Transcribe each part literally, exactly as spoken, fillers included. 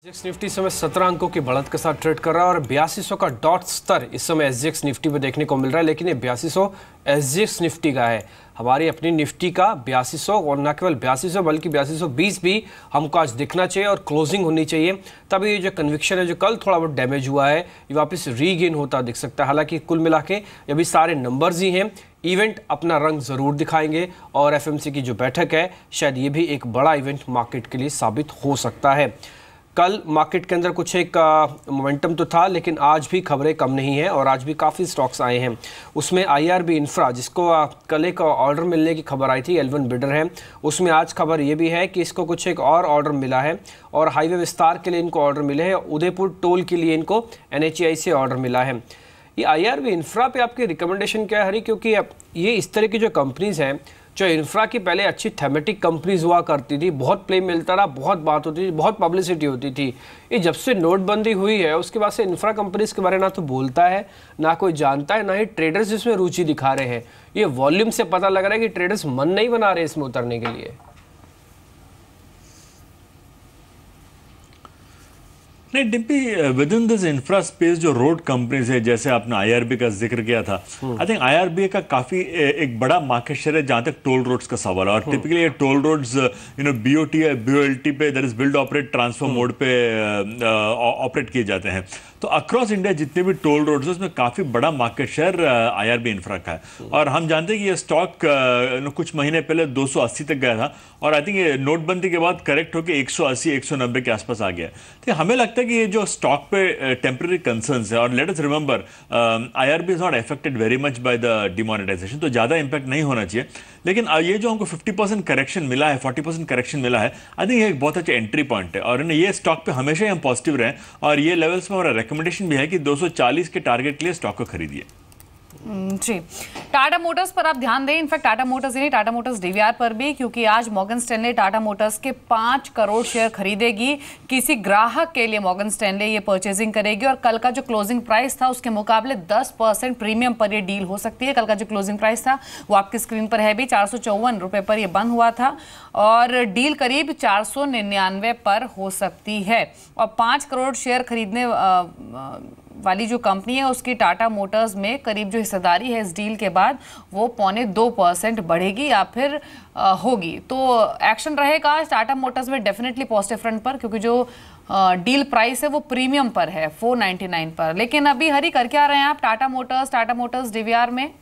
SGX Nifty इस समय सत्रह अंकों की बढ़त के साथ ट्रेड कर रहा है और बयासी सौ का डॉट स्तर इस समय एसजीएक्स निफ्टी पे देखने को मिल रहा है। लेकिन ये बयासी सौ एसजीएक्स निफ्टी का है, हमारी अपनी निफ्टी का बयासी सौ और न केवल बयासी सौ बल्कि बयासी सौ बीस भी हमको आज दिखना चाहिए और क्लोजिंग होनी चाहिए। तभी ये जो कन्विक्शन है जो कल थोड़ा बहुत डैमेज हुआ है ये वापस रीगेन होता दिख सकता है। हालांकि कुल मिला के अभी सारे नंबर्स ही हैं, इवेंट अपना रंग ज़रूर दिखाएंगे और एफएमसी की जो बैठक है शायद ये भी एक बड़ा इवेंट मार्केट के लिए साबित हो सकता है। कल मार्केट के अंदर कुछ एक मोमेंटम तो था, लेकिन आज भी खबरें कम नहीं हैं और आज भी काफ़ी स्टॉक्स आए हैं। उसमें आईआरबी इंफ्रा, जिसको आ, कल एक ऑर्डर मिलने की खबर आई थी, एल वन बिडर है, उसमें आज खबर ये भी है कि इसको कुछ एक और ऑर्डर मिला है और हाईवे विस्तार के लिए इनको ऑर्डर मिले हैं। उदयपुर टोल के लिए इनको एन एच ए आई से ऑर्डर मिला है। ये आईआरबी इंफ्रा पे आपकी रिकमेंडेशन क्या है हरी? क्योंकि ये इस तरह की जो कंपनीज़ हैं, जो इंफ्रा की पहले अच्छी थेमेटिक कंपनीज हुआ करती थी, बहुत प्ले मिलता रहा, बहुत बात होती थी, बहुत पब्लिसिटी होती थी। ये जब से नोटबंदी हुई है उसके बाद से इंफ्रा कंपनीज के बारे में ना तो बोलता है, ना कोई जानता है, ना ही ट्रेडर्स इसमें रुचि दिखा रहे हैं। ये वॉल्यूम से पता लग रहा है कि ट्रेडर्स मन नहीं बना रहे इसमें उतरने के लिए। नहीं Dimpy, within this infra space जो रोड कंपनीज है, जैसे आपने आईआरबी का जिक्र किया था, आई थिंक आईआरबी का काफी एक बड़ा मार्केट शेयर है जहां तक टोल रोड्स का सवाल है। और टिपिकली ये toll roads you know BOT BOLT पे, that is build operate transfer mode पे ऑपरेट किए जाते हैं। तो अक्रॉस इंडिया जितने भी टोल रोड्स है उसमें काफी बड़ा मार्केट शेयर आईआरबी इंफ्रा का है। और हम जानते हैं कि ये स्टॉक कुछ महीने पहले दो सौ अस्सी तक गया था और आई थिंक ये नोटबंदी के बाद करेक्ट होकर एक सौ अस्सी एक सौ नब्बे के आसपास आ गया। तो हमें लगता है कि ये जो स्टॉक पे टेम्पररी कंसर्न्स है, और let us remember IRB is not affected very much by the demonetization, तो ज्यादा इंपैक्ट नहीं होना चाहिए। लेकिन ये जो हमको फिफ्टी परसेंट करेक्शन मिला है, फोर्टी परसेंट करेक्शन मिला है, आई थिंक ये एक बहुत अच्छा एंट्री पॉइंट है। और ये स्टॉक पे हमेशा ही हम पॉजिटिव रहे और ये लेवल्स में हमारा रिकमेंडेशन भी है कि दो सौ चालीस के टारगेट के लिए स्टॉक को खरीदिए। जी, टाटा मोटर्स पर आप ध्यान दें। इनफैक्ट टाटा मोटर्स ही नहीं, टाटा मोटर्स डीवीआर पर भी, क्योंकि आज मॉर्गन स्टैनले टाटा मोटर्स के पांच करोड़ शेयर खरीदेगी। किसी ग्राहक के लिए मॉर्गन स्टैनले ये परचेजिंग करेगी और कल का जो क्लोजिंग प्राइस था उसके मुकाबले दस परसेंट प्रीमियम पर ये डील हो सकती है। कल का जो क्लोजिंग प्राइस था वो आपकी स्क्रीन पर है भी, चार सौ चौवन रुपये पर यह बंद हुआ था और डील करीब चार सौ निन्यानवे पर हो सकती है। और पाँच करोड़ शेयर खरीदने आ, आ, वाली जो कंपनी है उसकी टाटा मोटर्स में करीब जो हिस्सेदारी है इस डील के बाद वो पौने दो परसेंट बढ़ेगी या फिर आ, होगी। तो एक्शन रहेगा टाटा मोटर्स में डेफिनेटली पॉजिटिव फ्रंट पर, क्योंकि जो आ, डील प्राइस है वो प्रीमियम पर है, फोर नाइन्टी नाइन पर। लेकिन अभी हरी कर क्या रहे हैं आप Tata motors Tata motors DVR में?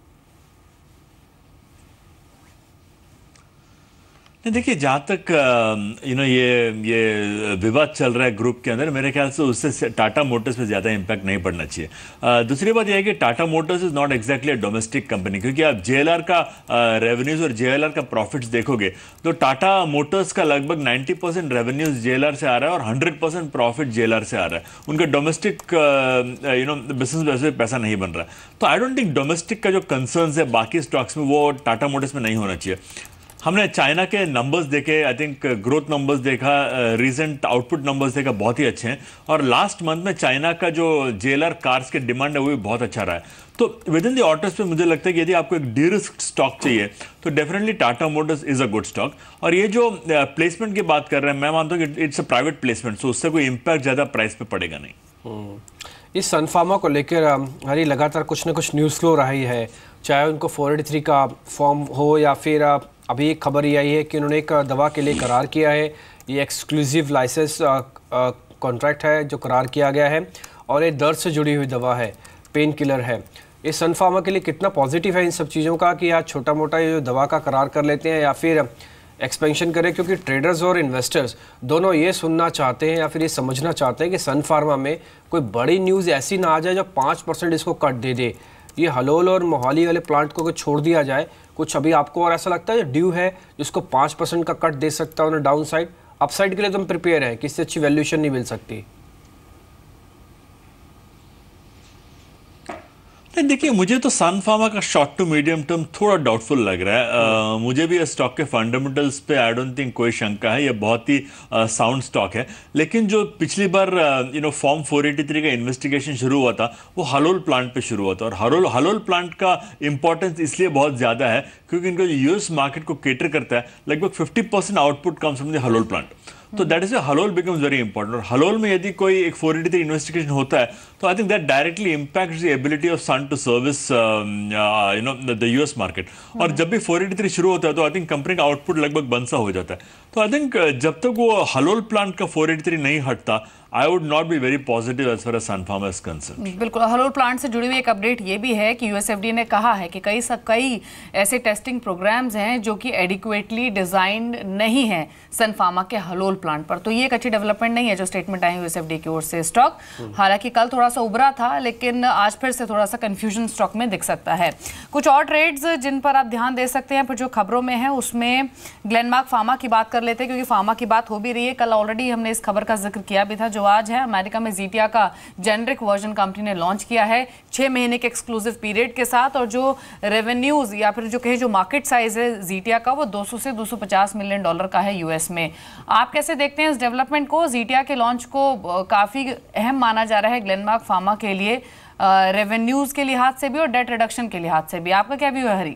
नहीं देखिए, जहाँ तक यू नो ये ये विवाद चल रहा है ग्रुप के अंदर, मेरे ख्याल से उससे टाटा मोटर्स पे ज़्यादा इम्पैक्ट नहीं पड़ना चाहिए। uh, दूसरी बात यह है कि Tata motors is not exactly a domestic company, क्योंकि आप जेएलआर का रेवेन्यूज़ और जेएलआर का प्रॉफिट्स देखोगे तो टाटा मोटर्स का लगभग नाइन्टी परसेंट रेवेन्यूज़ जेएलआर से आ रहा है और हंड्रेड परसेंट प्रॉफिट जेएलआर से आ रहा है। उनका डोमेस्टिक यू नो बिजनेस वैसे पैसा नहीं बन रहा है। तो आई डोंट थिंक डोमेस्टिक का जो कंसर्न्स है बाकी स्टॉक्स में वो टाटा मोटर्स में नहीं होना चाहिए। हमने चाइना के नंबर्स देखे, आई थिंक ग्रोथ नंबर्स देखा, रीसेंट आउटपुट नंबर्स देखा, बहुत ही अच्छे हैं। और लास्ट मंथ में चाइना का जो जेएलआर कार्स के डिमांड है वो भी बहुत अच्छा रहा है। तो विद इन द ऑटोस पे मुझे लगता है कि यदि आपको एक डी रिस्क स्टॉक चाहिए तो definitely Tata motors is a good stock. और ये जो प्लेसमेंट की बात कर रहे हैं, मैं मानता हूँ कि it's a private placement, so उससे कोई इम्पैक्ट ज़्यादा प्राइस पे पड़ेगा नहीं। इस सन फार्मा को लेकर हरी लगातार कुछ ना कुछ न्यूज़ फ्लो रही है, चाहे उनको फोर एटी थ्री का फॉर्म हो या फिर अभी एक खबर ये आई है कि उन्होंने एक दवा के लिए करार किया है। ये एक्सक्लूसिव लाइसेंस कॉन्ट्रैक्ट है जो करार किया गया है और ये दर्द से जुड़ी हुई दवा है, पेन किलर है। ये सन फार्मा के लिए कितना पॉजिटिव है इन सब चीज़ों का कि आज छोटा मोटा ये जो दवा का करार कर लेते हैं या फिर एक्सपेंशन करें, क्योंकि ट्रेडर्स और इन्वेस्टर्स दोनों ये सुनना चाहते हैं या फिर ये समझना चाहते हैं कि सन फार्मा में कोई बड़ी न्यूज़ ऐसी ना आ जाए जो पाँच परसेंट इसको कट दे दे। ये हलोल और मोहाली वाले प्लांट को अगर छोड़ दिया जाए, कुछ अभी आपको और ऐसा लगता है ड्यू है जिसको पाँच परसेंट का कट दे सकता है उन्हें डाउन साइड, अपसाइड के लिए तुम प्रिपेयर है कि इससे अच्छी वैल्यूएशन नहीं मिल सकती? नहीं देखिए, मुझे तो सन फार्मा का शॉर्ट टू मीडियम टर्म थोड़ा डाउटफुल लग रहा है। uh, मुझे भी स्टॉक के फंडामेंटल्स पे आई डोंट थिंक कोई शंका है, ये बहुत ही साउंड uh, स्टॉक है। लेकिन जो पिछली बार you know form four eighty three का इन्वेस्टिगेशन शुरू हुआ था वो हलोल प्लांट पे शुरू हुआ था और हलोल हलोल प्लांट का इंपॉर्टेंस इसलिए बहुत ज़्यादा है क्योंकि इनका जो यूएस मार्केट को केटर करता है, लगभग fifty percent output comes from the Halol plant. तो that is Halol becomes very important. और हलोल में यदि कोई एक फोर एटी थ्री इन्वेस्टिगेशन होता है तो I think that directly impacts the ability of Sun to service you know the US market. और जब भी फोर एटी थ्री शुरू होता है तो आई थिंक कंपनी का आउटपुट लगभग बंद सा हो जाता है। तो आई थिंक जब तक वो हलोल प्लांट का फोर एटी थ्री नहीं हटता, I would not be very positive as far as Sun Pharma is concerned. बिल्कुल, हलोल प्लांट से जुड़ी हुई एक अपडेट ये भी है कि यूएसएफडी ने कहा है कि कई कई ऐसे टेस्टिंग प्रोग्राम्स हैं जो कि एडिक्वेटली डिजाइंड नहीं है सन फार्मा के हलोल प्लांट पर। तो ये एक अच्छी डेवलपमेंट नहीं है जो स्टेटमेंट आई यूएसएफडी की ओर से। स्टॉक हालांकि कल थोड़ा सा उभरा था, लेकिन आज फिर से थोड़ा सा कंफ्यूजन स्टॉक में दिख सकता है। कुछ और ट्रेड्स जिन पर आप ध्यान दे सकते हैं, फिर जो खबरों में है उसमें ग्लेनमार्क फार्मा की बात कर लेते हैं, क्योंकि फार्मा की बात हो भी रही है। कल ऑलरेडी हमने इस खबर का जिक्र किया भी था। जो आज है, अमेरिका में जीटिया का जेनरिक वर्जन कंपनी ने लॉन्च किया है छह महीने के एक्सक्लूसिव पीरियड के साथ। और जो रेवेन्यूज या फिर जो कहे जो मार्केट साइज है जीटिया का, वो दो सौ से दो सौ पचास मिलियन डॉलर का है यूएस में। आप कैसे देखते हैं इस डेवलपमेंट को? जीटिया के लॉन्च को काफी अहम माना जा रहा है ग्लेनमार्क फार्मा के लिए, रेवेन्यूज के लिहाज से भी और डेट रिडक्शन के लिहाज से भी। आपका क्या व्यू है हरी?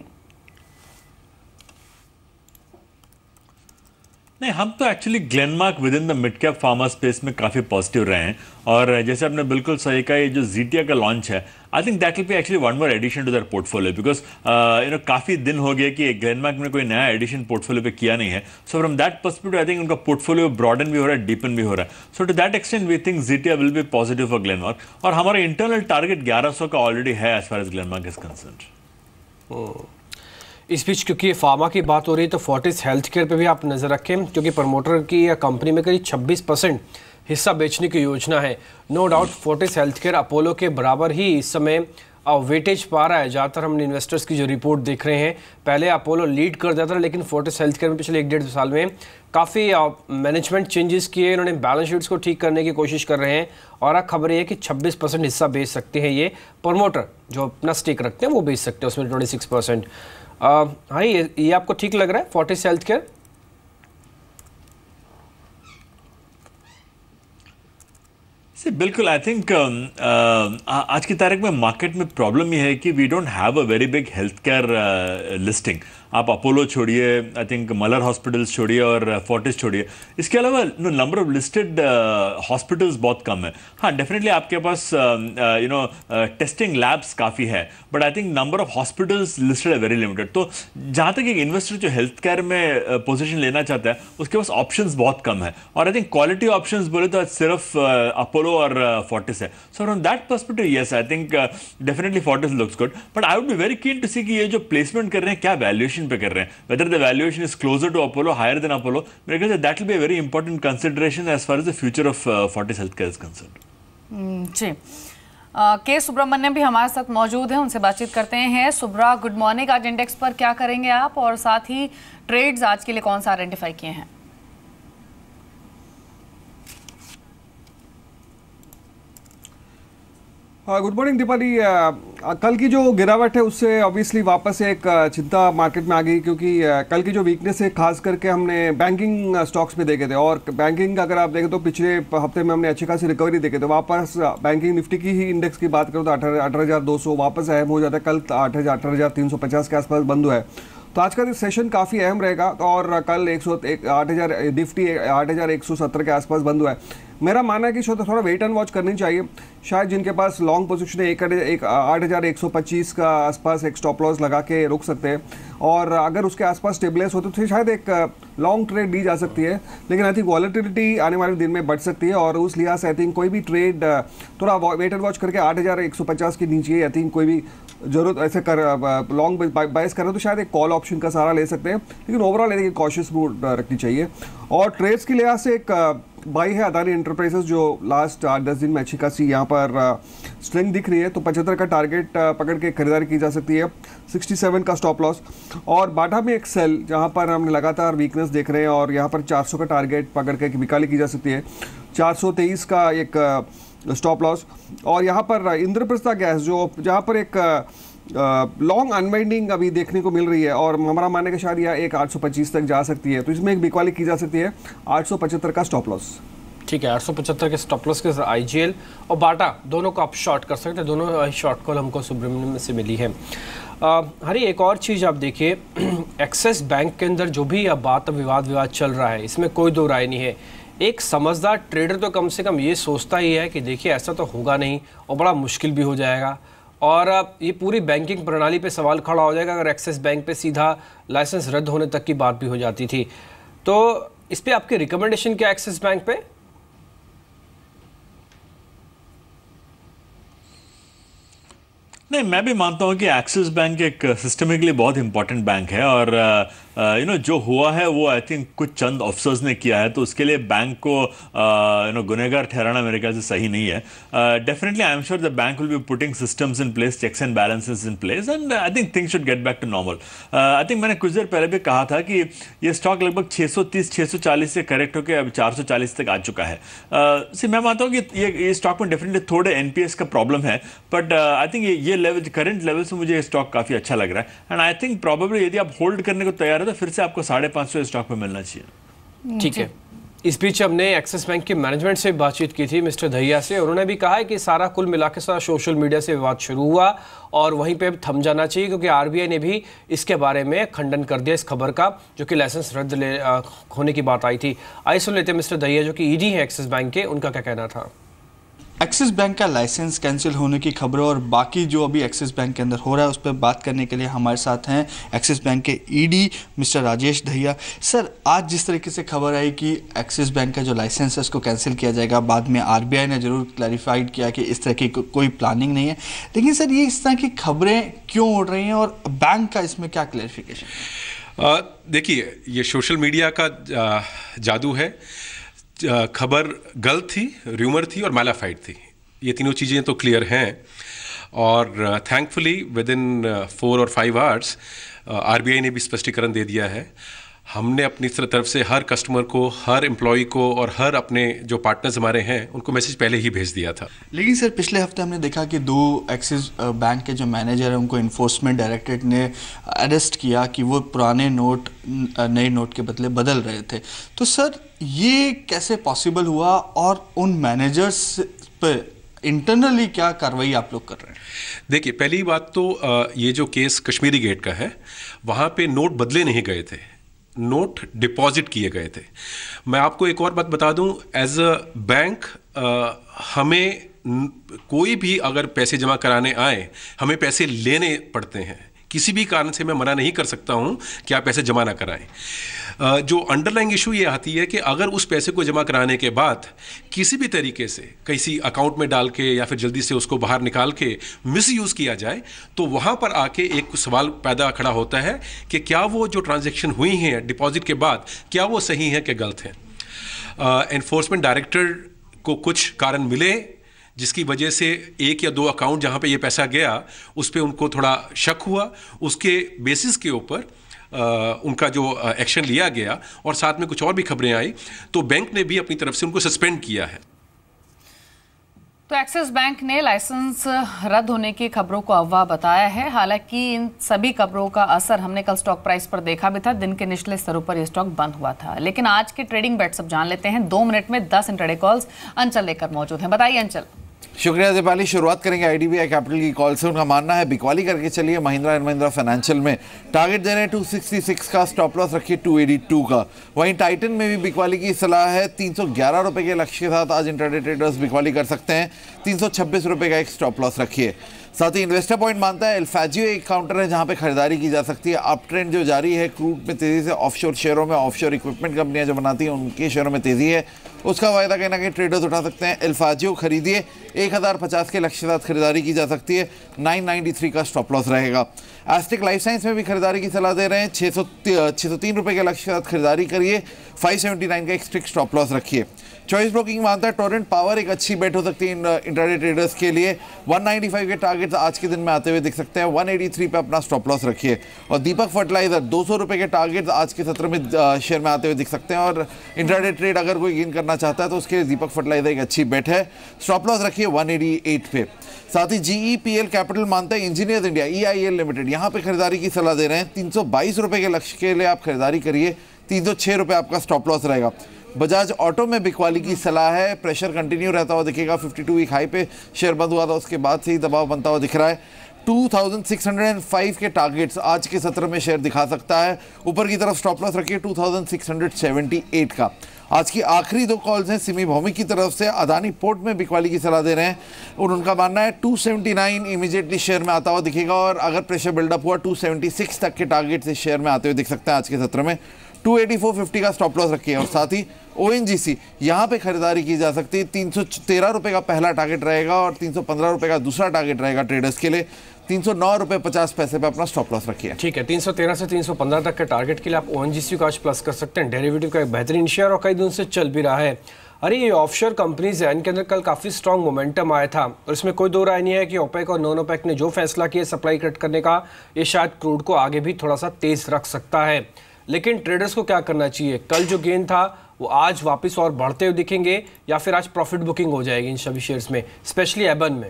नहीं, हम तो actually Glenmark within the mid cap pharma space में काफ़ी पॉजिटिव रहे हैं। और जैसे आपने बिल्कुल सही कहा, ये जो जीटिया का लॉन्च है, I think that will be actually one more addition to their portfolio, because you know काफ़ी दिन हो गए कि ग्लेनमार्क में कोई नया एडिशन पोर्टफोलियो पे किया नहीं है। So from that perspective I think उनका पोर्टफोलियो ब्रॉडन भी हो रहा है, डीपन भी हो रहा है। So to that extent we think Zetia will be positive for Glenmark. और हमारा इंटरनल टारगेट ग्यारह सौ का ऑलरेडी है as far as Glenmark is concerned. इस बीच क्योंकि फार्मा की बात हो रही है तो फोर्टिस हेल्थ केयर पे भी आप नज़र रखें, क्योंकि प्रमोटर की कंपनी में करीब छब्बीस परसेंट हिस्सा बेचने की योजना है। No doubt Fortis health care Apollo के बराबर ही इस समय वेटेज पा रहा है। ज़्यादातर हम इन्वेस्टर्स की जो रिपोर्ट देख रहे हैं, पहले अपोलो लीड कर जाता था, लेकिन फोर्टिस हेल्थ केयर में पिछले एक डेढ़ साल में काफ़ी मैनेजमेंट चेंजेस किए, इन्होंने बैलेंस शीट्स को ठीक करने की कोशिश कर रहे हैं। और अब खबर ये है कि छब्बीस परसेंट हिस्सा बेच सकते हैं ये प्रमोटर, जो अपना स्टेक रखते हैं वो बेच सकते हैं उसमें ट्वेंटी सिक्स परसेंट। हाँ, ये, ये आपको ठीक लग रहा है फोर्टिस हेल्थ केयर? बिल्कुल, आई थिंक आज की तारीख में मार्केट में प्रॉब्लम ये है कि we don't have a very big health care listing. आप अपोलो छोड़िए, आई थिंक मलर हॉस्पिटल्स छोड़िए और फोर्टिस छोड़िए, इसके अलावा no number of listed hospitals बहुत कम है। हाँ, डेफिनेटली आपके पास यू नो टेस्टिंग लैब्स काफ़ी है, but I think number of hospitals listed है वेरी लिमिटेड। तो जहाँ तक एक इन्वेस्टर जो हेल्थ केयर में पोजिशन लेना चाहता है, उसके पास ऑप्शंस बहुत कम है। और आई थिंक क्वालिटी ऑप्शंस बोले तो सिर्फ अपोलो और फोर्टिस है। So from that perspective yes, I think definitely Fortis looks good, but I would be very keen to see कि ये जो प्लेसमेंट कर रहे हैं क्या वैल्यूएशन पे कर रहे हैं, whether the valuation is closer to Apollo, higher than Apollo, मेरे ख्याल से that will be a very important consideration as far as the future of uh, Fortis Healthcare is concerned. जी, के सुब्रमण्यम भी हमारे साथ मौजूद हैं, उनसे बातचीत करते हैं। Subra, good morning. आज इंडेक्स पर क्या करेंगे आप, और साथ ही ट्रेड्स आज के लिए कौन सा आइडेंटिफाई किए हैं? Good morning Deepali. कल की जो गिरावट है उससे ऑब्वियसली वापस एक चिंता मार्केट में आ गई, क्योंकि कल की जो वीकनेस है खास करके हमने बैंकिंग स्टॉक्स में देखे थे। और बैंकिंग अगर आप देखें तो पिछले हफ्ते में हमने अच्छी खासी रिकवरी देखे थे। वापस बैंकिंग निफ्टी की ही इंडेक्स की बात करो तो अठारह अठारह हज़ार दो सौ वापस अहम हो जाता है। कल आठ हज़ार अठारह हज़ार तीन सौ पचास के आसपास बंद हुआ है। तो आज का सेशन काफ़ी अहम रहेगा। और कल एक सौ एक आठ हज़ार निफ्टी आठ हज़ार एक सौ सत्तर के आसपास बंद हुआ है। मेरा मानना है कि थोड़ा वेट एंड वॉच करनी चाहिए। शायद जिनके पास लॉन्ग पोजीशन है एक, एक आठ हज़ार एक सौ पच्चीस का आसपास एक स्टॉप लॉस लगा के रुक सकते हैं। और अगर उसके आसपास स्टेबलाइज होते तो शायद एक लॉन्ग ट्रेड ली जा सकती है। लेकिन आई थिंक वॉलेटिलिटी आने वाले दिन में बढ़ सकती है, और उस लिहाज से आई थिंक कोई भी ट्रेड थोड़ा वेट एंड वॉच करके आठ हज़ार एक सौ पचास के नीचे आई थिंक कोई भी जरूरत ऐसे कर लॉन्ग बाइस कर रहे हो तो शायद एक कॉल ऑप्शन का सहारा ले सकते हैं। लेकिन overall I think cautious mood रखनी चाहिए। और ट्रेड्स के लिहाज से एक बाई है अदानी एंटरप्राइजेस, जो लास्ट आठ दस दिन में अच्छी खासी यहाँ पर स्ट्रेंथ दिख रही है। तो पचहत्तर का टारगेट पकड़ के खरीदारी की जा सकती है, सड़सठ का स्टॉप लॉस। और बाटा में एक सेल जहाँ पर हमने लगातार वीकनेस देख रहे हैं, और यहाँ पर चार सौ का टारगेट पकड़ के बिकाली की जा सकती है, चार सौ तेईस का एक स्टॉप लॉस। और यहाँ पर इंद्रप्रस्थ गैस जो जहाँ पर एक लॉन्ग अनवाइंडिंग अभी देखने को मिल रही है, और हमारा मानने के शायद यह एक आठ सौ पच्चीस तक जा सकती है। तो इसमें एक बिकवाली की जा सकती है, आठ सौ पचहत्तर का स्टॉप लॉस। ठीक है, आठ सौ पचहत्तर के स्टॉप लॉस के साथ आईजीएल और बाटा दोनों को आप शॉर्ट कर सकते हैं। दोनों शॉर्ट कॉल हमको सुब्रमण्यम से मिली है। हरी, एक और चीज़ आप देखिए, एक्सिस बैंक के अंदर जो भी अब बात विवाद विवाद चल रहा है, इसमें कोई दो राय नहीं है। एक समझदार ट्रेडर तो कम से कम ये सोचता ही है कि देखिए ऐसा तो होगा नहीं और बड़ा मुश्किल भी हो जाएगा, और ये पूरी बैंकिंग प्रणाली पे सवाल खड़ा हो जाएगा अगर एक्सिस बैंक पे सीधा लाइसेंस रद्द होने तक की बात भी हो जाती थी। तो इस पे आपकी रिकमेंडेशन क्या एक्सिस बैंक पे? नहीं, मैं भी मानता हूं कि एक्सिस बैंक एक सिस्टमिकली बहुत इंपॉर्टेंट बैंक है, और यू नो जो हुआ है वो आई थिंक कुछ चंद ऑफिसर्स ने किया है, तो उसके लिए बैंक को यू नो गुनहगार ठहराना मेरे ख्याल से सही नहीं है। Definitely I am sure the bank will be putting systems in place, checks and balances in place, and I think things should get back to normal. I think मैंने कुछ देर पहले भी कहा था कि ये स्टॉक लगभग छः सौ तीस छः सौ चालीस से करेक्ट होकर अब चार सौ चालीस तक आ चुका है। uh, मैं मानता हूँ कि ये ये स्टॉक में डेफिनेटली थोड़े एनपीएस का प्रॉब्लम है, बट आई थिंक ये लेवल करंट लेवल से मुझे स्टॉक काफी अच्छा लग रहा है, एंड आई थिंक प्रोबेबली यदि आप होल्ड करने को तैयार है तो फिर से आपको साढ़े पांच सौ स्टॉक में मिलना चाहिए। ठीक है, इस बीच हमने एक्सिस बैंक के मैनेजमेंट से बातचीत की थी मिस्टर दहिया से, उन्होंने भी कहा है कि सारा कुल मिला के साथ सोशल मीडिया से विवाद शुरू हुआ और वहीं पे थम जाना चाहिए, क्योंकि आरबीआई ने भी इसके बारे में खंडन कर दिया इस खबर का जो कि लाइसेंस रद्द ले होने की बात आई थी। आइए सुन लेते हैं मिस्टर दहिया जो कि ईडी है एक्सिस बैंक के, उनका क्या कहना था। एक्सिस बैंक का लाइसेंस कैंसिल होने की खबरों और बाकी जो अभी एक्सिस बैंक के अंदर हो रहा है उस पर बात करने के लिए हमारे साथ हैं एक्सिस बैंक के ED mister Rajesh Dahiya. Sir, आज जिस तरीके से खबर आई कि एक्सिस बैंक का जो लाइसेंस है उसको कैंसिल किया जाएगा, बाद में आरबीआई ने जरूर क्लैरिफाइड किया कि इस तरह की को, कोई प्लानिंग नहीं है, लेकिन सर ये इस तरह की खबरें क्यों उड़ रही हैं और बैंक का इसमें क्या क्लैरिफिकेशन? देखिए, ये सोशल मीडिया का जादू है। खबर गलत थी, र्यूमर थी और मैलाफाइड थी, ये तीनों चीज़ें तो क्लियर हैं, और थैंकफुली विद इन फोर और फाइव आवर्स आरबीआई ने भी स्पष्टीकरण दे दिया है। हमने अपनी तरफ से हर कस्टमर को, हर एम्प्लॉय को और हर अपने जो पार्टनर्स हमारे हैं उनको मैसेज पहले ही भेज दिया था। लेकिन सर पिछले हफ्ते हमने देखा कि दो एक्सिस बैंक के जो मैनेजर हैं उनको इन्फोर्समेंट डायरेक्टरेट ने अरेस्ट किया कि वो पुराने नोट नए नोट के बदले बदल रहे थे। तो सर ये कैसे पॉसिबल हुआ और उन मैनेजर्स पर इंटरनली क्या कार्रवाई आप लोग कर रहे हैं? देखिए, पहली बात तो ये जो केस कश्मीरी गेट का है, वहाँ पे नोट बदले नहीं गए थे, नोट डिपॉजिट किए गए थे। मैं आपको एक और बात बता दूं, एज अ बैंक हमें कोई भी अगर पैसे जमा कराने आए हमें पैसे लेने पड़ते हैं, किसी भी कारण से मैं मना नहीं कर सकता हूं कि आप पैसे जमा ना कराएं। uh, जो अंडरलाइंग इशू ये आती है कि अगर उस पैसे को जमा कराने के बाद किसी भी तरीके से किसी अकाउंट में डाल के या फिर जल्दी से उसको बाहर निकाल के मिसयूज़ किया जाए, तो वहाँ पर आके एक सवाल पैदा खड़ा होता है कि क्या वो जो ट्रांजैक्शन हुई हैं डिपॉजिट के बाद, क्या वो सही हैं कि गलत हैं। एनफोर्समेंट डायरेक्टर को कुछ कारण मिले जिसकी वजह से एक या दो अकाउंट जहां पे ये पैसा गया उस पर उनको थोड़ा शक हुआ, उसके बेसिस के ऊपर उनका जो एक्शन लिया गया और साथ में कुछ और भी खबरें आई, तो बैंक ने भी अपनी तरफ से उनको सस्पेंड किया है। तो एक्सिस बैंक ने लाइसेंस रद्द होने की खबरों को अफवाह बताया है। हालांकि इन सभी खबरों का असर हमने कल स्टॉक प्राइस पर देखा भी था, दिन के निचले स्तरों पर यह स्टॉक बंद हुआ था। लेकिन आज के ट्रेडिंग बेट्स अब जान लेते हैं। दो मिनट में दस इंट्राडे कॉल्स अंचल लेकर मौजूद हैं। बताइए अंचल। शुक्रिया दीपाली। शुरुआत करेंगे आईडीबीआई कैपिटल की कॉल से। उनका मानना है बिकवाली करके चलिए, महिंद्रा एंड महिंद्रा फाइनेंशियल में टारगेट दे रहे हैं टू सिक्सटी सिक्स का, स्टॉप लॉस रखिए टू एटी टू का। वहीं टाइटन में भी बिकवाली की सलाह है, तीन सौ ग्यारह रुपए के लक्ष्य के साथ आज इंट्राडे ट्रेडर्स बिकवाली कर सकते हैं, तीन सौ छब्बीस रुपए का एक स्टॉप लॉस रखिए। साथ ही इन्वेस्टर पॉइंट मानता है एल्फाजियो एक काउंटर है जहां पे खरीदारी की जा सकती है। अप ट्रेंड जो जारी है क्रूड में तेजी से, ऑफशोर शेयरों में, ऑफशोर इक्विपमेंट कंपनियां जो बनाती हैं उनके शेयरों में तेजी है, उसका फायदा कहीं ना कहीं ट्रेडर्स उठा सकते हैं। एल्फाजियो खरीदिए, एक हज़ार पचास के लक्ष्य के साथ खरीदारी की जा सकती है, नाइन नाइन्टी थ्री का स्टॉप लॉस रहेगा। एस्टिक लाइफ साइंस में भी खरीदारी की सलाह दे रहे हैं, छः सौ छः सौ तीन रुपये के लक्ष्य के साथ खरीदारी करिए, फाइव सेवेंटी नाइन का एक स्ट्रिक्ट स्टॉप लॉस रखिए। चॉइस ब्रोकिंग मानता है टोरेंट पावर एक अच्छी बेट हो सकती है इंट्राडे ट्रेडर्स के लिए, वन नाइन्टी फाइव के टारगेट्स आज के दिन में आते हुए दिख सकते हैं, वन एटी थ्री पे अपना स्टॉप लॉस रखिए। और दीपक फर्टिलाइजर दो सौ रुपये के टारगेट्स आज के सत्र में शेयर में आते हुए दिख सकते हैं, और इंट्राडे ट्रेड अगर कोई गेन करना चाहता है तो उसके लिए दीपक फर्टिलाइजर एक अच्छी बेट है, स्टॉप लॉस रखिए वन एटी एट पे। साथ ही जीईपीएल कैपिटल मानता है इंजीनियर्स इंडिया ईआईएल लिमिटेड, यहाँ पे खरीदारी की सलाह दे रहे हैं, तीन सौ बाईस रुपये के लक्ष्य के लिए आप खरीदारी करिए, तीन सौ छः रुपये आपका स्टॉप लॉस रहेगा। बजाज ऑटो में बिकवाली की सलाह है, प्रेशर कंटिन्यू रहता हुआ दिखेगा, फिफ्टी टू वीक हाई पे शेयर बंद हुआ था, उसके बाद से ही दबाव बनता हुआ दिख रहा है। Two thousand six hundred five के टारगेट्स आज के सत्र में शेयर दिखा सकता है, ऊपर की तरफ स्टॉप लॉस रखिए two thousand six hundred seventy eight का। आज की आखिरी दो कॉल्स हैं सिमी भौमिक की तरफ से, अदानी पोर्ट में बिकवाली की सलाह दे रहे हैं और उनका मानना है two seventy nine immediately share में आता हुआ दिखेगा और अगर प्रेशर बिल्डअप हुआ टू सेवेंटी सिक्स तक के टारगेट से शेयर में आते हुए दिख सकते हैं आज के सत्र में। टू एटी फोर फिफ्टी का स्टॉप लॉस रखिए और साथ ही ओएनजीसी यहाँ पे खरीदारी की जा सकती है। तीन सौ तेरह रुपये का पहला टारगेट रहेगा और तीन सौ पंद्रह रुपये का दूसरा टारगेट रहेगा ट्रेडर्स के लिए। तीन सौ नौ रुपये पचास पैसे पे अपना स्टॉप लॉस रखिए। ठीक है, तीन सौ तेरह से तीन सौ पंद्रह तक के टारगेट के लिए आप ओएनजीसी को आज प्लस कर सकते हैं। डेरिवेटिव का एक बेहतरीन शेयर और कई दिन से चल भी रहा है। अरे ये ऑफशोर कंपनीज है, इनके अंदर कल काफ़ी स्ट्रॉन्ग मोमेंटम आया था और इसमें कोई दो राय नहीं है कि ओपेक और नॉन ओपेक ने जो फैसला किया सप्लाई कट करने का, ये शायद क्रूड को आगे भी थोड़ा सा तेज रख सकता है। लेकिन ट्रेडर्स को क्या करना चाहिए? कल जो गेन था वो आज वापस और बढ़ते हुए दिखेंगे या फिर आज प्रॉफिट बुकिंग हो जाएगी इन सभी शेयर्स में, स्पेशली एबन में?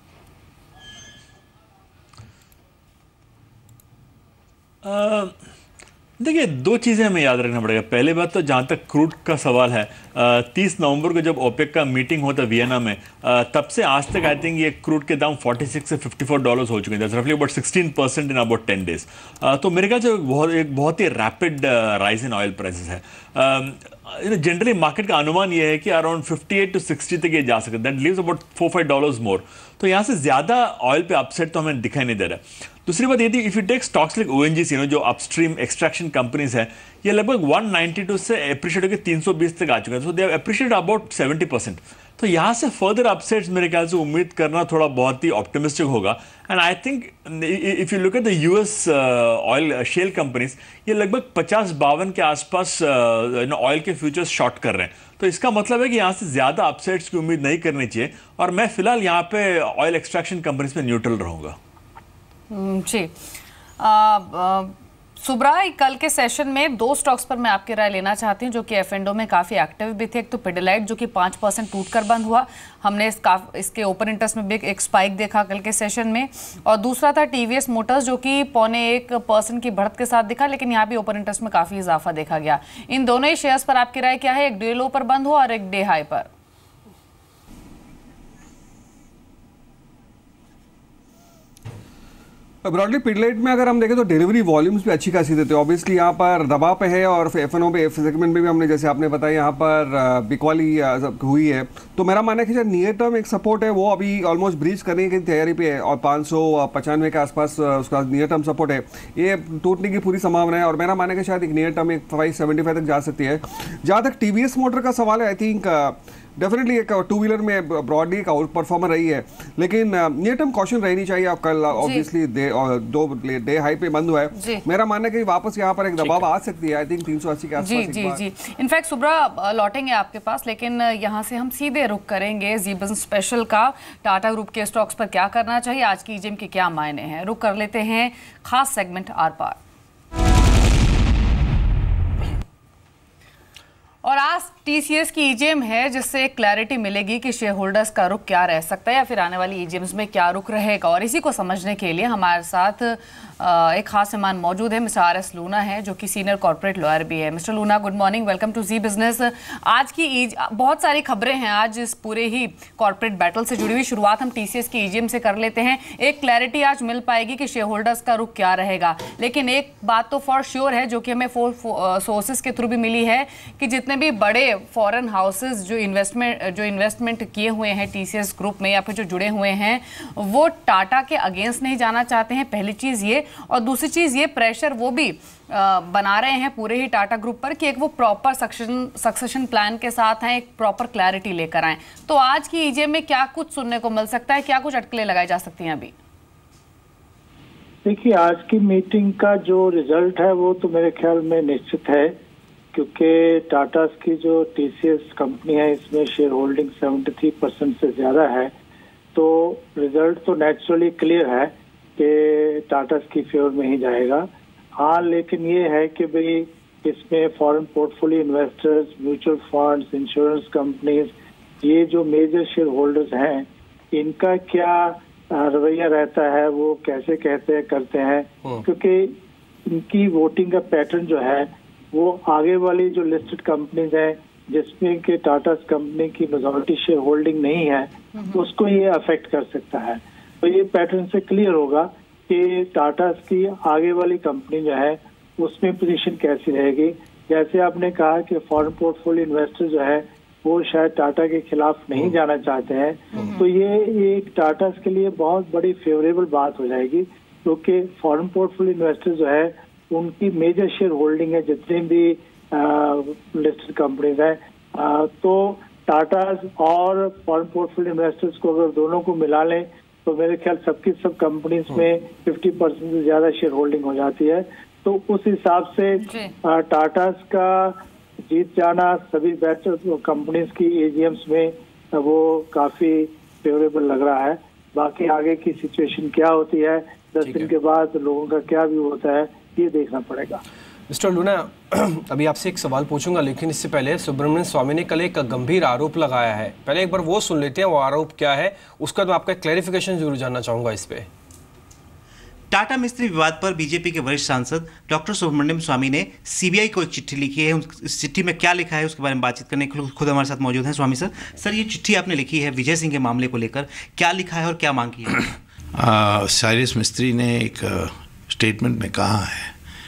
uh... देखिए, दो चीज़ें हमें याद रखना पड़ेगा। पहले बात तो जहाँ तक क्रूड का सवाल है, तीस नवंबर को जब ओपेक का मीटिंग होता वियना में, आ, तब से आज तक आई थिंक ये क्रूड के दाम छियालीस से चौवन डॉलर्स हो चुके हैं, रफली about sixteen percent in about ten days. तो मेरे ख्याल से बहुत एक बहुत ही rapid rise in oil prices है। जनरली मार्केट का अनुमान ये है कि अराउंड अट्ठावन टू साठ तक ये जा सकता है, that leaves about four five dollars more. तो यहाँ से ज़्यादा ऑयल पे अपसेट तो हमें दिखाई नहीं दे रहा है। दूसरी बात ये थी, if you take stocks like ONGC, जो अपस्ट्रीम एक्सट्रैक्शन कंपनीज है, ये लगभग एक सौ बानवे से अप्रिशिएट होकर तीन सौ बीस तक आ चुके हैं। So they have appreciated about seventy percent. तो यहाँ से फर्दर अपसेट्स मेरे ख्याल से उम्मीद करना थोड़ा बहुत ही ऑप्टिमिस्टिक होगा। And I think if you look at the US oil shale companies, ये लगभग पचास बावन के आसपास ऑयल के फ्यूचर्स शॉर्ट कर रहे हैं। तो इसका मतलब है कि यहाँ से ज़्यादा अपसेट्स की उम्मीद नहीं करनी चाहिए और मैं फिलहाल यहाँ पे ऑयल एक्सट्रैक्शन कंपनीज पे न्यूट्रल रहूँगा। जी, सुब्रा, कल के सेशन में दो स्टॉक्स पर मैं आपकी राय लेना चाहती हूँ जो कि एफ एंड ओ में काफ़ी एक्टिव भी थे। एक तो पिडिलाइट जो कि पाँच परसेंट टूट कर बंद हुआ, हमने इस इसके ओपन इंटरेस्ट में भी एक स्पाइक देखा कल के सेशन में। और दूसरा था टीवीएस मोटर्स जो कि पौने एक परसेंट की बढ़त के साथ दिखा, लेकिन यहाँ भी ओपन इंटरेस्ट में काफ़ी इजाफा देखा गया। इन दोनों ही शेयर्स पर आपकी राय क्या है? एक डे लो पर बंद हुआ और एक डे हाई पर। ब्रॉडली पिडलाइट में अगर हम देखें तो डिलीवरी वॉल्यूम्स भी अच्छी खासी देते हैं। ऑब्वियसली यहाँ पर दबाव पे है और एफ एन ओ पे एफ सेगमेंट में भी हमने जैसे आपने बताया यहाँ पर बिकवाली हुई है। तो मेरा मानना है कि जो नियर टर्म एक सपोर्ट है वो अभी ऑलमोस्ट ब्रीच करने की तैयारी पे है और पाँच सौ पचानवे के आसपास उसका नियर टर्म सपोर्ट है, ये टूटने की पूरी संभावना है और मेरा मानना है कि शायद एक नियर टर्म एक फाइव सेवेंटी फाइव तक जा सकती है। जहाँ तक टीवीएस मोटर का सवाल है, आई थिंक डेफिनेटली एक टू व्हीलर में ब्रॉडली एक आउट परफॉर्मर रही है, लेकिन नियर टर्म कॉशन रहनी चाहिए। आप कल ऑब्वियसली दो डे हाई पे बंद हुआ है, मेरा मानना है कि वापस यहाँ पर एक दबाव आ सकती है। आई थिंक तीन सौ अस्सी के आसपास। जी जी जी इनफैक्ट सुब्रा लौटेंगे आपके पास, लेकिन यहाँ से हम सीधे रुक करेंगे जी बिजनेस स्पेशल का। टाटा ग्रुप के स्टॉक्स पर क्या करना चाहिए, आज की ईजीएम के क्या मायने हैं, रुक कर लेते हैं खास सेगमेंट आर पार। और आज टीसीएस की ईजीएम है जिससे क्लैरिटी मिलेगी कि शेयर होल्डर्स का रुख क्या रह सकता है या फिर आने वाली ईजीएम्स में क्या रुख रहेगा। और इसी को समझने के लिए हमारे साथ एक खास मेहमान मौजूद है, मिस्टर आर एस लूना है जो कि सीनियर कॉर्पोरेट लॉयर भी है। Mister Luna, good morning, welcome to Zee business. आज की बहुत सारी खबरें हैं आज इस पूरे ही कॉर्पोरेट बैटल से जुड़ी हुई। शुरुआत हम टीसीएस की ईजीएम से कर लेते हैं। एक क्लैरिटी आज मिल पाएगी कि शेयर होल्डर्स का रुख क्या रहेगा, लेकिन एक बात तो फॉर श्योर है जो कि हमें फोर सोर्सेज के थ्रू भी मिली है कि जितने भी बड़े फॉरेन हाउसेस जो इन्वेस्टमेंट जो इन्वेस्टमेंट किए हुए हैं टीसीएस ग्रुप में या फिर जो जुड़े हुए हैं वो टाटा के अगेंस्ट नहीं जाना चाहते हैं, पहली चीज़ ये। और दूसरी चीज़ ये प्रेशर वो भी आ, बना रहे हैं पूरे ही टाटा ग्रुप पर कि एक वो प्रॉपर सक्सेशन सक्सेशन प्लान के साथ हैं, एक प्रॉपर क्लैरिटी लेकर आएँ। तो आज की ईजीएम में क्या कुछ सुनने को मिल सकता है, क्या कुछ अटकलें लगाई जा सकती हैं अभी? देखिए, आज की मीटिंग का जो रिजल्ट है वो तो मेरे ख्याल में निश्चित है, क्योंकि टाटा की जो टीसीएस कंपनी है इसमें शेयर होल्डिंग तिहत्तर परसेंट से ज़्यादा है, तो रिजल्ट तो नेचुरली क्लियर है कि टाटा की फेवर में ही जाएगा। हाँ, लेकिन ये है कि भाई इसमें foreign portfolio investors, mutual funds, insurance companies, ये जो मेजर शेयर होल्डर्स हैं, इनका क्या रवैया रहता है, वो कैसे कहते हैं करते हैं, क्योंकि इनकी वोटिंग का पैटर्न जो है वो आगे वाली जो लिस्टेड कंपनीज हैं जिसमें कि टाटा कंपनी की मेजॉरिटी शेयर होल्डिंग नहीं है, तो उसको ये अफेक्ट कर सकता है। तो ये पैटर्न से क्लियर होगा कि टाटा की आगे वाली कंपनी जो है उसमें पोजीशन कैसी रहेगी। जैसे आपने कहा कि फॉरेन पोर्टफोलियो इन्वेस्टर जो है वो शायद टाटा के खिलाफ नहीं जाना चाहते हैं, तो ये एक टाटा के लिए बहुत बड़ी फेवरेबल बात हो जाएगी, क्योंकि फॉरेन पोर्टफोलियो इन्वेस्टर जो है उनकी मेजर शेयर होल्डिंग है जितनी भी लिस्टेड कंपनीज हैं, तो टाटा और फॉरेन पोर्टफोलियो इन्वेस्टर्स को अगर दोनों को मिला लें तो मेरे ख्याल सबकी सब कंपनीज में पचास परसेंट से ज्यादा शेयर होल्डिंग हो जाती है। तो उस हिसाब से टाटा का जीत जाना सभी बेटर कंपनीज की एजीएम्स में वो काफी फेवरेबल लग रहा है। बाकी आगे की सिचुएशन क्या होती है, दस दिन के बाद लोगों का क्या व्यू होता है, ये देखना पड़ेगा। मिस्टर लूना, अभी आपसे एक सवाल पूछूंगा, लेकिन इससे पहले सुब्रमण्यम स्वामी ने कल एक गंभीर आरोप लगाया है। पहले एक बार वो सुन लेते हैं, वो आरोप क्या है, उसका मैं आपका क्लैरिफिकेशन जरूर जानना चाहूंगा इस पे। टाटा मिस्त्री विवाद पर बीजेपी के वरिष्ठ सांसद डॉक्टर सुब्रमण्यम स्वामी ने सीबीआई को एक चिट्ठी लिखी है। उस चिट्ठी में क्या लिखा है उसके बारे में बातचीत करने के लिए खुद हमारे साथ मौजूद हैं स्वामी सर। सर, ये चिट्ठी आपने लिखी है विजय सिंह के मामले को लेकर, क्या लिखा है और क्या मांग की है? साइरस मिस्त्री ने एक स्टेटमेंट में कहा है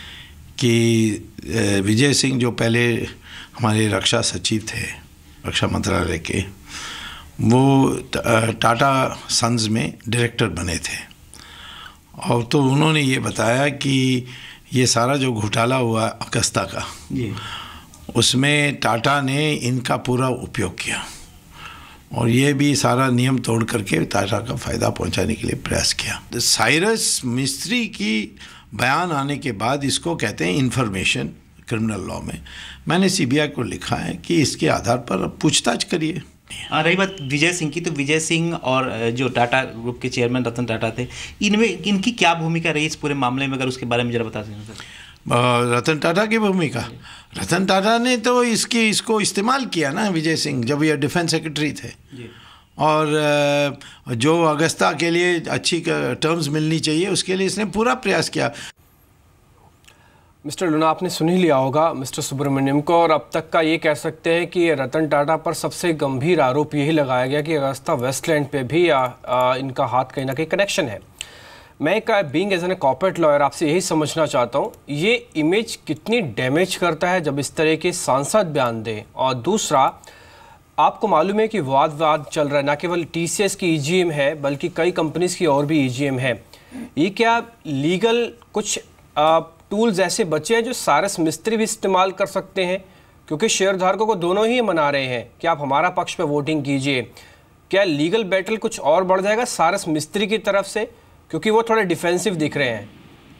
कि विजय सिंह जो पहले हमारे रक्षा सचिव थे रक्षा मंत्रालय के, वो टाटा सन्स में डायरेक्टर बने थे, और तो उन्होंने ये बताया कि ये सारा जो घोटाला हुआ अगस्ता का, उसमें टाटा ने इनका पूरा उपयोग किया और ये भी सारा नियम तोड़ करके टाटा का फ़ायदा पहुंचाने के लिए प्रयास किया। साइरस मिस्त्री की बयान आने के बाद इसको कहते हैं इन्फॉर्मेशन क्रिमिनल लॉ में। मैंने सीबीआई को लिखा है कि इसके आधार पर पूछताछ करिए। रही बात विजय सिंह की, तो विजय सिंह और जो टाटा ग्रुप के चेयरमैन रतन टाटा थे, इनमें इनकी क्या भूमिका रही इस पूरे मामले में, अगर उसके बारे में जरा बता दें सर। रतन टाटा की भूमिका, रतन टाटा ने तो इसकी इसको इस्तेमाल किया ना विजय सिंह, जब ये डिफेंस सेक्रेटरी थे, और जो अगस्ता के लिए अच्छी टर्म्स मिलनी चाहिए उसके लिए इसने पूरा प्रयास किया। मिस्टर लूना, आपने सुन ही लिया होगा मिस्टर सुब्रमण्यम को, और अब तक का ये कह सकते हैं कि रतन टाटा पर सबसे गंभीर आरोप यही लगाया गया कि अगस्ता वेस्टलैंड पे भी आ, आ, इनका हाथ कहीं ना कहीं कनेक्शन है। मैं एक being as an corporate lawyer आपसे यही समझना चाहता हूँ, ये इमेज कितनी डैमेज करता है जब इस तरह के सांसद बयान दें, और दूसरा आपको मालूम है कि वाद वाद चल रहा है, ना केवल टीसीएस की ईजीएम है बल्कि कई कंपनीज की और भी ईजीएम है। ये क्या लीगल कुछ आ, टूल्स ऐसे बचे हैं जो साइरस मिस्त्री भी इस्तेमाल कर सकते हैं, क्योंकि शेयरधारकों को दोनों ही मना रहे हैं कि आप हमारा पक्ष पे वोटिंग कीजिए। क्या लीगल बैटल कुछ और बढ़ जाएगा साइरस मिस्त्री की तरफ से, क्योंकि वो थोड़े डिफेंसिव दिख रहे हैं?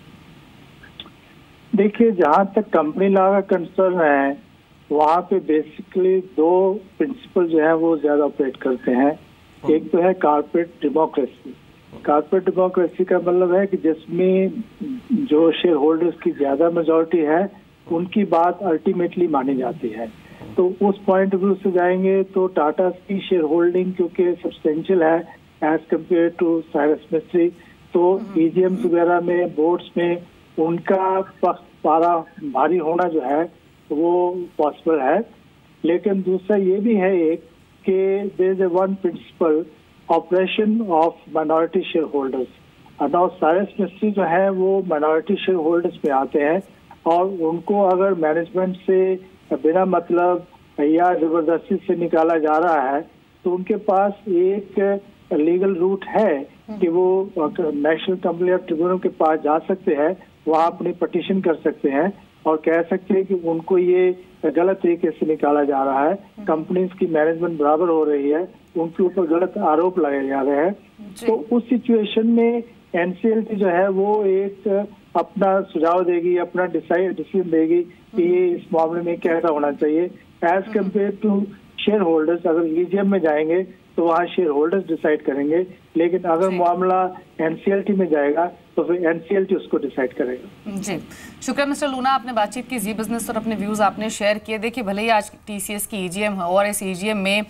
देखिए, जहां तक कंपनी लॉ का कंसर्न है वहाँ पे बेसिकली दो प्रिंसिपल जो है वो ज्यादा ऑपरेट करते हैं। एक तो है कॉर्पोरेट डेमोक्रेसी। कॉर्पोरेट डेमोक्रेसी का मतलब है कि जिसमें जो शेयर होल्डर्स की ज्यादा मेजॉरिटी है उनकी बात अल्टीमेटली मानी जाती है। तो उस पॉइंट ऑफ व्यू से जाएंगे तो टाटा की शेयर होल्डिंग क्योंकि सब्सटेंशियल है as compared to Cyrus Mistry, तो ईजीएम्स वगैरह में बोर्ड्स में उनका पक्ष पारा भारी होना जो है वो पॉसिबल है। लेकिन दूसरा ये भी है एक कि there is one principal operation of minority shareholders. Now Cyrus Mistry जो है वो माइनॉरिटी शेयर होल्डर्स में आते हैं, और उनको अगर मैनेजमेंट से बिना मतलब या जबरदस्ती से निकाला जा रहा है तो उनके पास एक लीगल रूट है कि वो नेशनल कंप्लेंट ट्रिब्यूनल के पास जा सकते हैं, वहाँ अपनी पटिशन कर सकते हैं और कह सकते हैं कि उनको ये गलत तरीके से निकाला जा रहा है, कंपनीज की मैनेजमेंट बराबर हो रही है, उनके ऊपर गलत आरोप लगाए जा रहे हैं। तो उस सिचुएशन में एनसीएलटी जो है वो एक अपना सुझाव देगी, अपना डिसाइड डिसीजन देगी कि ये इस मामले में कैसा होना चाहिए as compared to shareholders. अगर ईजीएम में जाएंगे तो वहाँ शेयर होल्डर्स डिसाइड करेंगे, लेकिन अगर मामला एनसीएलटी में जाएगा तो फिर एनसीएलटी उसको डिसाइड करेगा। जी, शुक्रिया मिस्टर लूना, आपने बातचीत की, जी बिजनेस और अपने व्यूज आपने शेयर किए। देखिए, भले ही आज टीसीएस की ईजीएम है और इस ईजीएम में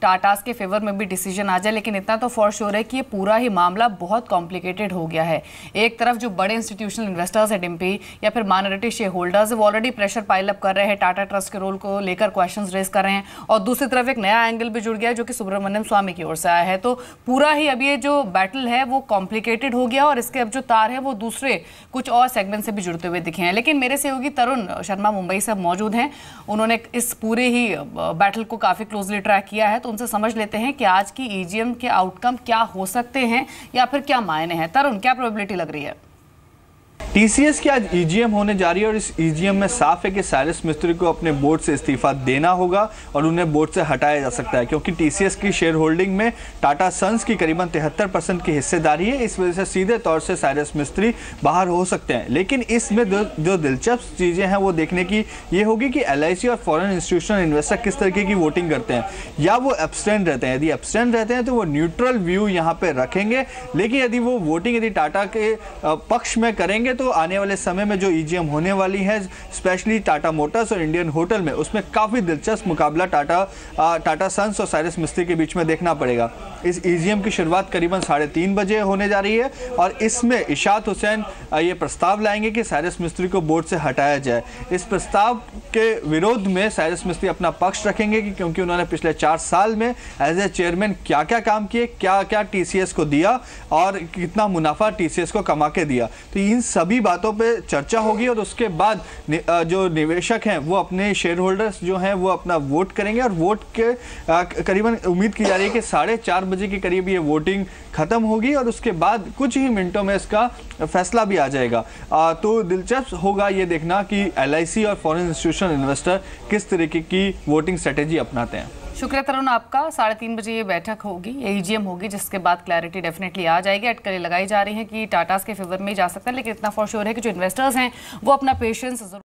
टाटास के फेवर में भी डिसीजन आ जाए, लेकिन इतना तो फॉर श्योर है कि ये पूरा ही मामला बहुत कॉम्प्लिकेटेड हो गया है। एक तरफ जो बड़े इंस्टीट्यूशनल इन्वेस्टर्स है डिम्पी या फिर माइनॉरिटी शेयर होल्डर्स, वो ऑलरेडी प्रेशर पाइल अप कर रहे हैं, टाटा ट्रस्ट के रोल को लेकर क्वेश्चंस रेज कर रहे हैं, और दूसरी तरफ एक नया एंगल भी जुड़ गया है जो कि सुब्रमण्यम स्वामी की ओर से आया है। तो पूरा ही अब ये जो बैटल है वो कॉम्प्लिकेटेड हो गया और इसके अब जो तार है वो दूसरे कुछ और सेगमेंट से भी जुड़ते हुए दिखे हैं। लेकिन मेरे सहयोगी तरुण शर्मा मुंबई से मौजूद हैं, उन्होंने इस पूरे ही बैटल को काफी क्लोजली ट्रैक किया है, तो उनसे समझ लेते हैं कि आज की ईजीएम के आउटकम क्या हो सकते हैं या फिर क्या मायने हैं। तरुण, क्या प्रोबेबिलिटी लग रही है? टीसीएस की आज ईजीएम होने जा रही है और इस ईजीएम में साफ है कि साइरस मिस्त्री को अपने बोर्ड से इस्तीफा देना होगा और उन्हें बोर्ड से हटाया जा सकता है, क्योंकि टीसीएस की शेयर होल्डिंग में टाटा सन्स की करीबन तिहत्तर परसेंट की हिस्सेदारी है। इस वजह से सीधे तौर से साइरस मिस्त्री बाहर हो सकते हैं। लेकिन इसमें जो दिलचस्प चीज़ें हैं वो देखने की ये होगी कि एलआईसी और फॉरेन इंस्टीट्यूशनल इन्वेस्टर किस तरीके की वोटिंग करते हैं, या वो एब्सटेंड रहते हैं। यदि एब्सटेंड रहते हैं तो वो न्यूट्रल व्यू यहाँ पे रखेंगे, लेकिन यदि वो वोटिंग यदि टाटा के पक्ष में करेंगे तो आने वाले समय में जो ईजीएम होने वाली है, स्पेशली टाटा मोटर्स और इंडियन होटल में, उसमें काफी दिलचस्प मुकाबला टाटा टाटा सन्स और साइरस मिस्त्री के बीच में देखना पड़ेगा। इस ईजीएम की शुरुआत करीबन साढ़े तीन बजे होने जा रही है और इसमें इशात हुसैन ये प्रस्ताव लाएंगे कि साइरस मिस्त्री को बोर्ड से हटाया जाए। इस प्रस्ताव के विरोध में साइरस मिस्त्री अपना पक्ष रखेंगे कि क्योंकि उन्होंने पिछले चार साल में एज ए चेयरमैन क्या क्या काम किए, क्या क्या टीसीएस को दिया और कितना मुनाफा टीसीएस को कमा के दिया। तो इन सभी बातों पे चर्चा होगी और उसके बाद जो निवेशक हैं वो अपने शेयर होल्डर्स जो हैं वो अपना वोट करेंगे और वोट के करीबन उम्मीद की जा रही है कि साढ़े चार बजे के करीब ये वोटिंग खत्म होगी और उसके बाद कुछ ही मिनटों में इसका फैसला भी आ जाएगा। आ, तो दिलचस्प होगा ये देखना कि एलआईसी और फॉरेन इंस्टीट्यूशनल इन्वेस्टर किस तरीके की वोटिंग स्ट्रेटेजी अपनाते हैं। शुक्रिया तरुण आपका। साढ़े तीन बजे ये बैठक होगी, ये ईजीएम होगी, जिसके बाद क्लैरिटी डेफिनेटली आ जाएगी। अटकलें लगाई जा रही हैं कि टाटास के फेवर में ही जा सकता है, लेकिन इतना फॉर श्योर है कि जो इन्वेस्टर्स हैं वो अपना पेशेंस